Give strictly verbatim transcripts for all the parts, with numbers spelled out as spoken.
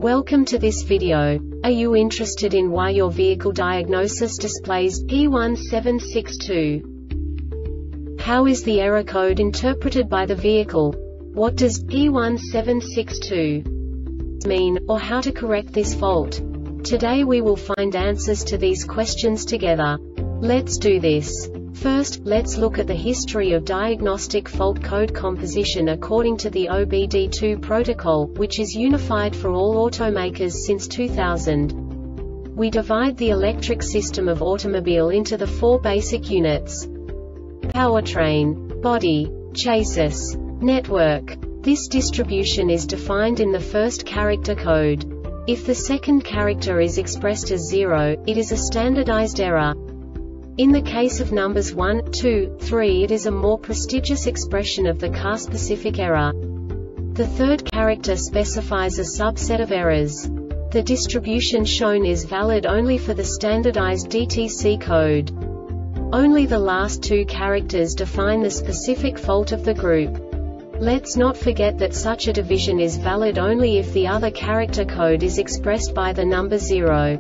Welcome to this video. Are you interested in why your vehicle diagnosis displays P one seven six two? How is the error code interpreted by the vehicle? What does P one seven six two mean, or how to correct this fault? Today we will find answers to these questions together. Let's do this. First, let's look at the history of diagnostic fault code composition according to the O B D two protocol, which is unified for all automakers since two thousand. We divide the electric system of automobile into the four basic units: powertrain, body, chassis, network. This distribution is defined in the first character code. If the second character is expressed as zero, it is a standardized error. In the case of numbers one, two, three, it is a more prestigious expression of the car-specific error. The third character specifies a subset of errors. The distribution shown is valid only for the standardized D T C code. Only the last two characters define the specific fault of the group. Let's not forget that such a division is valid only if the other character code is expressed by the number zero.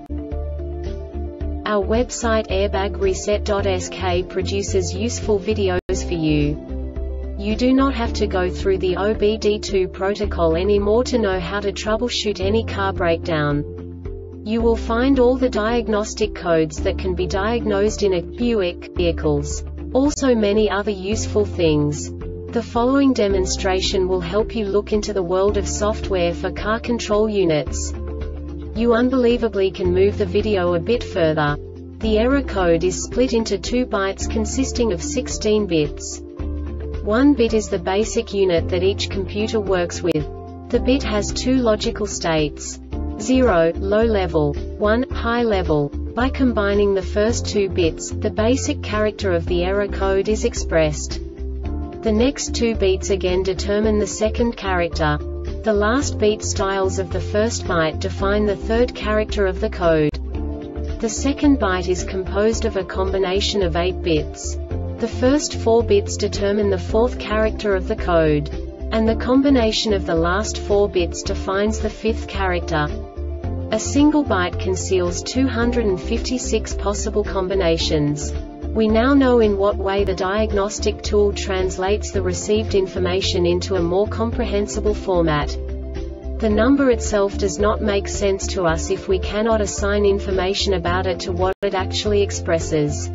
Our website airbag reset dot S K produces useful videos for you. You do not have to go through the O B D two protocol anymore to know how to troubleshoot any car breakdown. You will find all the diagnostic codes that can be diagnosed in a Buick vehicles. Also many other useful things. The following demonstration will help you look into the world of software for car control units. You unbelievably can move the video a bit further. The error code is split into two bytes consisting of sixteen bits. One bit is the basic unit that each computer works with. The bit has two logical states: zero, low level, one, high level. By combining the first two bits, the basic character of the error code is expressed. The next two beats again determine the second character. The last beat styles of the first byte define the third character of the code. The second byte is composed of a combination of eight bits. The first four bits determine the fourth character of the code. And the combination of the last four bits defines the fifth character. A single byte conceals two hundred fifty-six possible combinations. We now know in what way the diagnostic tool translates the received information into a more comprehensible format. The number itself does not make sense to us if we cannot assign information about it to what it actually expresses.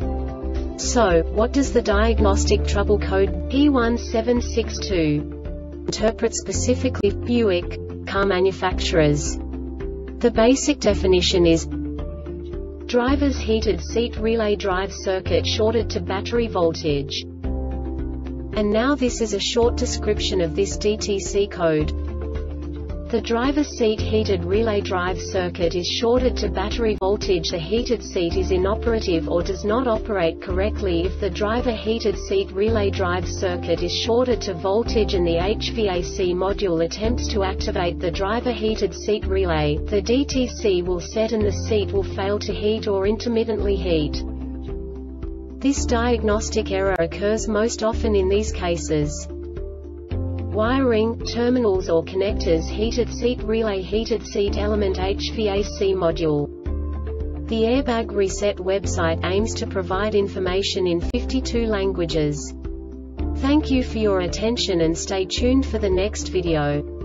So, what does the diagnostic trouble code P one seven six two interpret specifically for Buick car manufacturers? The basic definition is: driver's heated seat relay drive circuit shorted to battery voltage. And now this is a short description of this D T C code. The driver's seat heated relay drive circuit is shorted to battery voltage. The heated seat is inoperative or does not operate correctly if the driver heated seat relay drive circuit is shorted to voltage and the H V A C module attempts to activate the driver heated seat relay. The D T C will set and the seat will fail to heat or intermittently heat. This diagnostic error occurs most often in these cases: wiring, terminals or connectors, heated seat relay, heated seat element, H V A C module. The Airbag Reset website aims to provide information in fifty-two languages. Thank you for your attention and stay tuned for the next video.